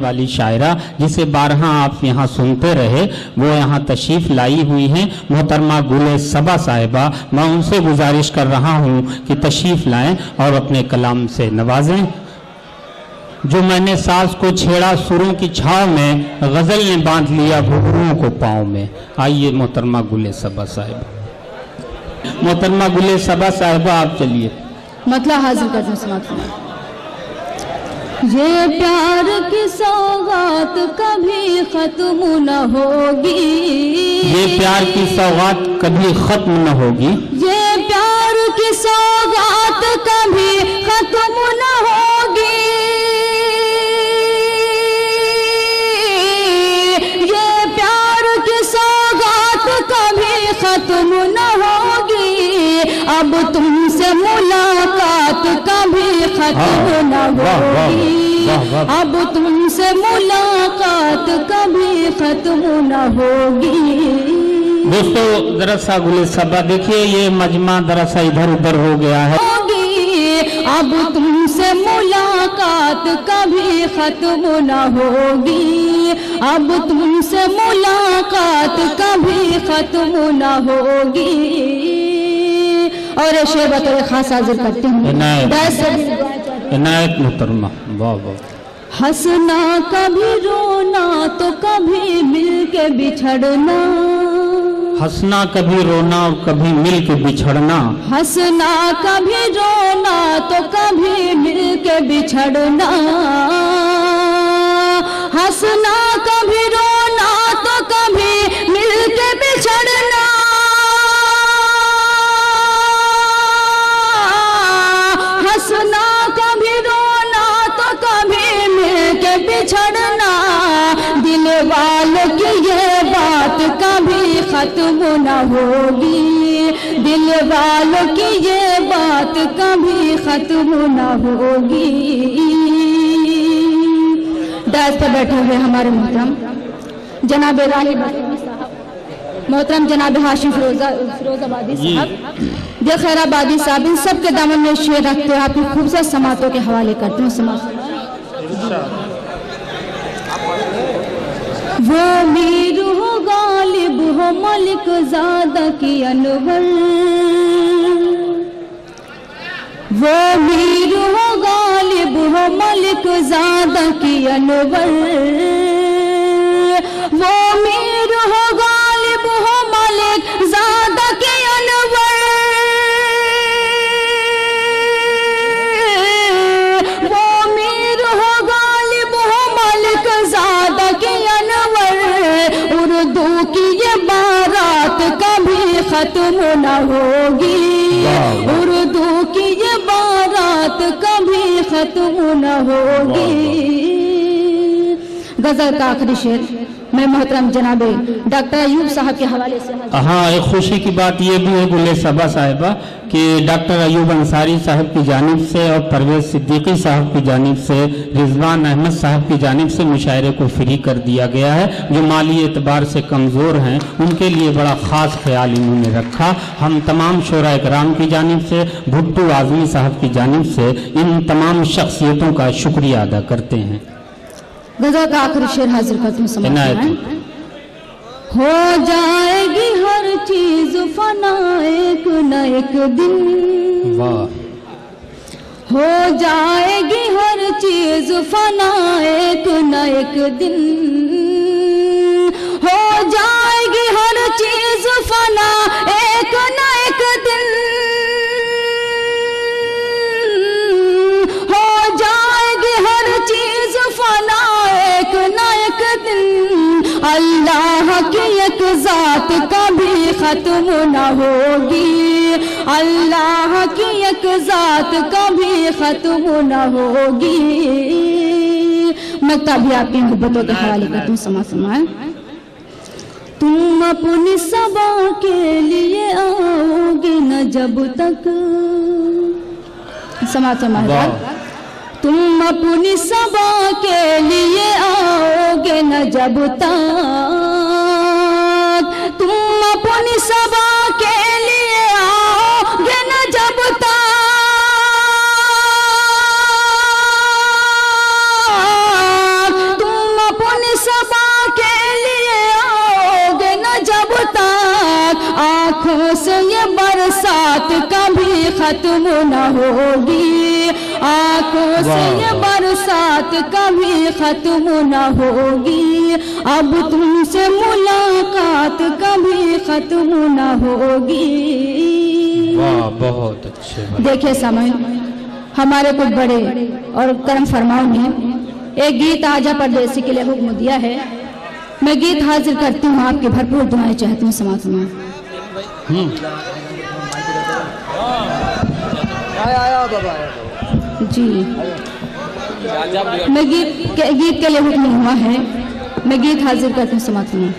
वाली शायरा जिसे बारहा आप यहाँ सुनते रहे, वो यहाँ तशरीफ़ लाई हुई हैं मोहतरमा गुले सबा साहिबा। मैं उनसे गुजारिश कर रहा हूँ कि तशरीफ़ लाएं और अपने कलाम से नवाजें। जो मैंने साज को छेड़ा सुरों की छाव में, गज़ल ने बांध लिया घुघरुओं को पाँव में। आइए मोहतरमा गुले सबा साहिबा। मोहतरमा गुले सबा साहिबा आप चलिए। मतलब हाजिर कर दूं समाप्त। ये प्यार की सौगात कभी खत्म न होगी, ये प्यार की सौगात कभी खत्म न होगी, ये प्यार की सौगात कभी खत्म न होगी, ये प्यार की सौगात कभी खत्म न होगी। अब तुमसे मुलाकात कभी खत्म न होगी, अब तुमसे मुलाकात कभी खत्म न होगी। दोस्तों जरा सा गुले सबा देखिए, ये मजमा जरा सा इधर उधर हो गया है। अब तुमसे मुलाकात कभी खत्म न होगी, अब तुमसे मुलाकात कभी खत्म न होगी। और शेर बतौर खास हाजिर करते हैं इनायत मोहतरमा। वाह वाह। हंसना कभी रोना तो कभी मिल के बिछड़ना, हंसना कभी रोना और कभी मिल के बिछड़ना, हंसना कभी रोना तो कभी मिल के बिछड़ना, हंसना कभी रोना तो कभी मिल के बिछड़ना, हंसना कभी रोना तो कभी मिल के बिछड़ना। दिल वालों की ये बात कभी खत्म न होगी, दिल वालों की ये बात कभी खत्म न होगी। दास पर बैठे हुए हमारे मोहतरम जनाब राही मोहतरम जनाब हाशिम फिरोजाबादी साहब, दिल खैराबादी साहब, इन सब के दामन में शेर रखते हैं, आपकी खूबसूरत समातों के हवाले करते हैं। समात वो मीर हो गालिब हो मलिक ज़ादा की अनवर, वो मीर हो गालिब हो मलिक ज़ादा की अनवर, वो मीर हो गालिब हो मलिक ज़ादा की अनवर, वो मीर हो गालिब हो मलिक ज़ादा की अनवर। उर्दू की ये बारात कभी खत्म न होगी, उर्दू की ये बारात कभी खत्म न होगी। गजल का आखिरी शेर मैं मोहतरम जनाब डॉक्टर अयूब साहब के हवाले से। हाँ, एक खुशी की बात ये भी है गुले सबा साहिबा कि डॉक्टर अयूब अंसारी साहब की जानिब से और परवेज सिद्दीकी साहब की जानिब से, रिजवान अहमद साहब की जानिब से मुशायरे को फ्री कर दिया गया है। जो माली एतबार से कमज़ोर हैं उनके लिए बड़ा ख़ास ख्याल इन्होंने रखा। हम तमाम शोरा इकराम की जानिब से, भुट्टो आज़मी साहब की जानिब से इन तमाम शख्सियतों का शुक्रिया अदा करते हैं। गज़ल का आखिरी शेर हाजिर करती हूँ। हो जाएगी हर चीज फना एक न एक दिन, वाह। हो जाएगी हर चीज फना एक न एक दिन, हो जाएगी हर चीज फना एक न एक दिन, हो जाएगी हर चीज फना एक न एक दिन। अल्लाह की एक ज़ात कभी खत्म न होगी, अल्लाह की एक ज़ात कभी खत्म न होगी। मैं तभी आपकी मोहब्बतों के हवाले करती हूँ। समाए तुम अपनी सबा के लिए आओगे न जब तक, समाज तुम अपनी सबा के लिए आओगे न जब तक, तुम अपनी सबा के लिए आओगे न जब तक, तुम ख़त्म न होगी, आंखों से ये बरसात कभी ख़त्म न होगी, अब तुमसे मुलाकात कभी ख़त्म न होगी। वाह, बहुत अच्छे। देखिए समय हमारे कुछ बड़े और करम फरमाओ ने एक गीत आजा परदेसी के लिए हुक्म दिया है। मैं गीत हाजिर करती हूँ, आपकी भरपूर दुआएं चाहती हूँ समाज में। जी, मैं गीत के लिए हुक्म हुआ है, मैं गीत हाजिर करती हूँ समाज में।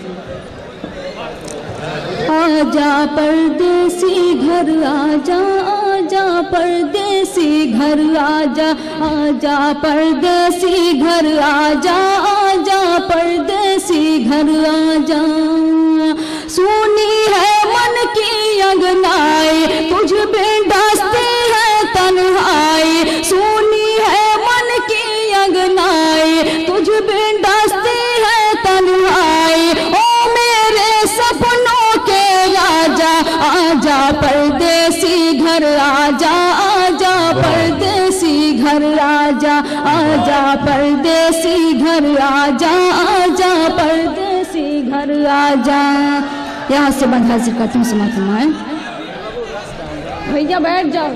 आजा परदेसी घर आजा, आजा परदेसी घर आजा, आजा परदेसी घर आजा, आजा परदेसी घर आजा। सुनी है मन की अंगनाई, तुझ पे डसती है तन्हाई, सुनी है मन की अंगनाई, तुझ पे डसती है तन्हाई। ओ मेरे सपनों के राजा, आजा परदेसी घर आजा, आजा परदेसी घर आजा, आजा परदेसी घर आजा, आजा परदेसी घर आजा। यहाँ से बंद हाजिर करती हूँ समाज में। भैया बैठ जाओ।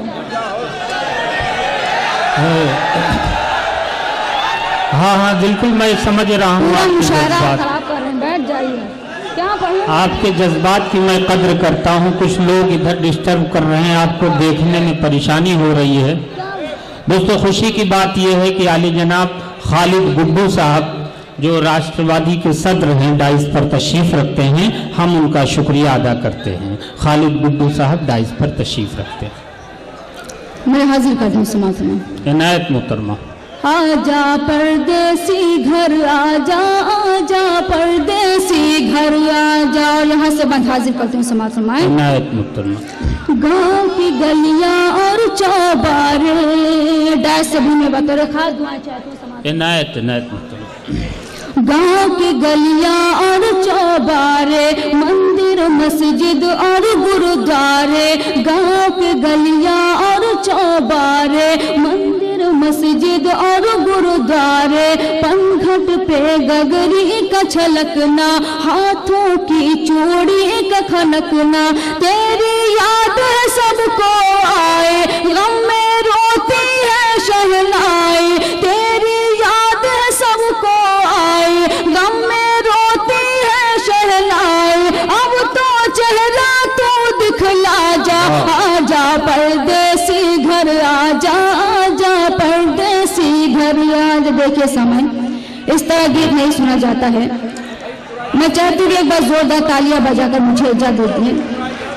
हाँ हाँ बिल्कुल, मैं समझ रहा हूँ। पूरा मुशायरा खराब कर रहे हैं, बैठ जाइए। क्या पढ़ें? आपके जज्बात की मैं कद्र करता हूँ। कुछ लोग इधर डिस्टर्ब कर रहे हैं, आपको देखने में परेशानी हो रही है। दोस्तों, खुशी की बात यह है कि आली जनाब खालिद गुड्डू साहब जो राष्ट्रवादी के सदर हैं डाइस पर तशरीफ रखते हैं, हम उनका शुक्रिया अदा करते हैं। खालिद गुड्डू साहब डाइस पर तशरीफ रखते हैं। मैं हाजिर कर दूँ समाज में। इनायत मोहतरमा। आजा परदेसी घर आजा, आजा परदेसी घर आजा। और यहाँ से बंद हाजिर करती हूँ समाज में। इनायत मोहतरमा। गाँव की गलियाँ और चौबारे, डाइस से भी मैं बतौर खास दुआएं चाहती हूँ समाज। इनायत इनायत मोहतरमा। गाँव की गलियाँ और चौबारे, मंदिर मस्जिद और गुरुद्वारे, गाँव की गलियाँ और चौबारे, मंदिर मस्जिद और गुरुद्वारे, पंखट पे गगरी का छलकना, हाथों की चूड़ी का खनकना, तेरी याद सबको आए, गम में रोती है शहनाई, तेरी याद सबको आए, गम में रोती है शहनाई। अब तो चेहरा तू दिखला जा, आजा परदेसी घर आजा, आजा परदेसी घर आजा। देखिए समय इस तरह गीत नहीं सुना जाता है। मैं चाहती हूँ एक बार जोरदार तालियां बजाकर मुझे इजाजत दें।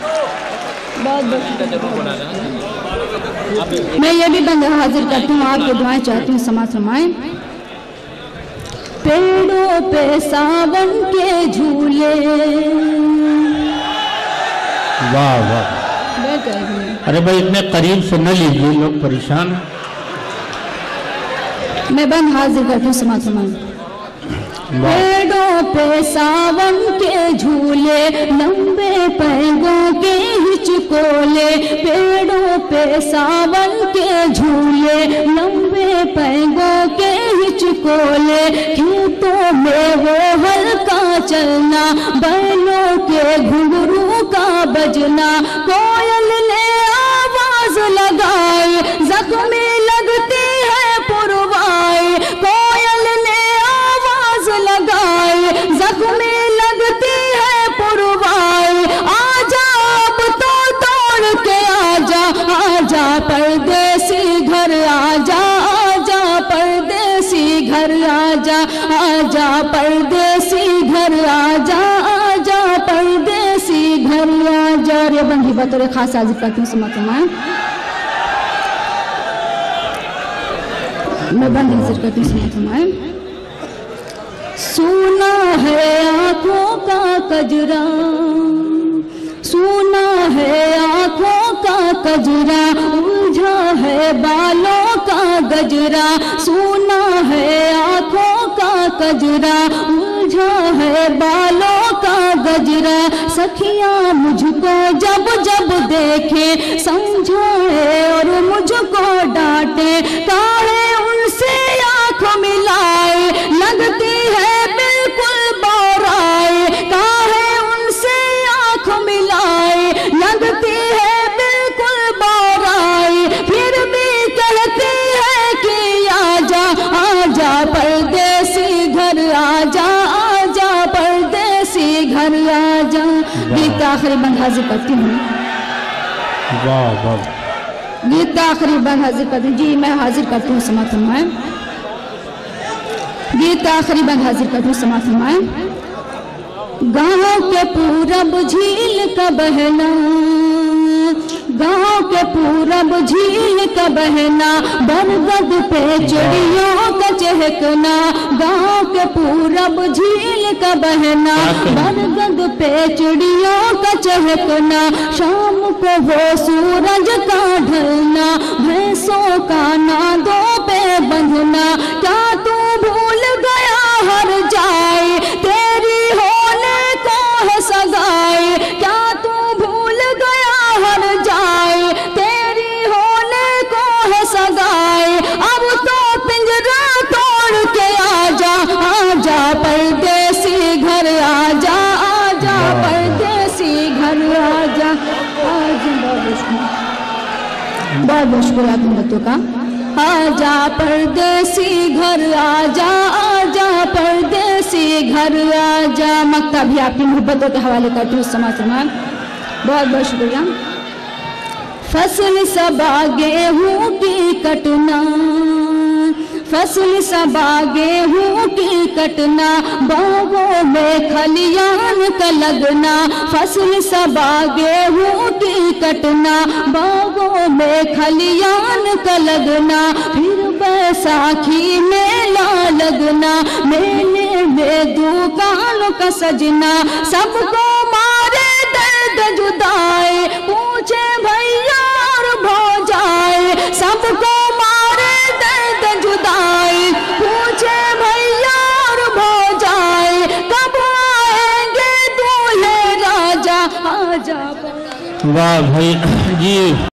मैं ये भी बंद हाजिर करती हूँ, आपकी दुआएं चाहती हूँ समाज समाए। पेड़ों पे सावन के झूले। वाह वाह। अरे भाई इतने करीब से न लीजिए, लोग परेशान हैं। मैं बंद हाजिर करती हूँ समाज समाए। पेड़ों पे सावन के झूले, लंबे पैरों के हिचकोले, पेड़ों पे सावन के झूले, लंबे पैरों के हिचकोले, खेतों में वो हल्का चलना, बैलों के घुंघरू का बजना, कोयल ने आवाज लगाई, जख्मी लगती है पुरवाई, कोयल ने आवाज लगाई, जख्मी लगती है पुरवाई। आजा अब तो तोड़ के आजा, आजा परदेसी घर आजा, आजा परदेसी घर आजा, आजा परदेसी घर आजा, आजा परदेसी घर आजा। रे बंदी बतौर खास हाजिर करती हूँ समाज में। मैं बंद हाजिर करती हूँ समाज में। सुना है आँखों का कजरा, सुना है आँखों का कजरा, उलझा है बालों का गजरा, सुना है आँखों का कजरा, उलझा है बालों का गजरा सखियाँ मुझको जब जब देखे समझाए और मुझको डांटे, काहे उनसे आँख मिलाए लगती है बिल्कुल बोराए, काहे उनसे आँख मिलाए लगती है बिल्कुल बोराए, फिर भी कहती है कि आजा परदेसी घर आजा परदेसी घर आजा। गीत का आखिरी बंद हाजिर करती हूँ। वाह वाह। गीत का आखिरी बंद हाजिर करती हूँ। जी मैं हाजिर करती हूँ, समाप्त फरमाएं। गीत का आखिरी बंद हाजिर करती हूँ, समाप्त फरमाएं। गाँव के पूरब झील का बहना, गाँव के पूरब झील का बहना, बरगद पे चिड़ियों का चहकना, गाँव के पूरब झील का बहना, बरगद पे चिड़ियों का चहकना, शाम को वो सूरज का ढलना, भैंसों का नादों पे बंधना, क्या तू भूल गया हर जाए तेरी होने को है सगाई, क्या तू भूल गया हर जाए तेरी होने को है सगाई, अब तो पिंजरा तोड़ के आजा परदेसी घर आजा परदेसी घर आजा। बहुत बहुत शुक्रिया आप बच्चों का। आजा परदेसी घर आजा परदेसी घर आजा। मक्ता भी आपकी मोहब्बतों के हवाले करती हूँ, समाज समाज। बहुत बहुत शुक्रिया। फसल सबा गेहूं की कटना, फसल सबा गेहूं की कटना, बागों में खलियान का लगना, फसल सबा गेहूं की कटना, बागों में खलियान का लगना, फिर बैसाखी मेला लगना, मेले में दुकान का सजना, सबको मारे दर्द जुदाई, पूछे भैया और भौजाई, सबको मारे दर्द जुदाई, पूछे भैया और भौजाई, कब आएंगे दूल्हे राजा आजा। वाह भाई जी।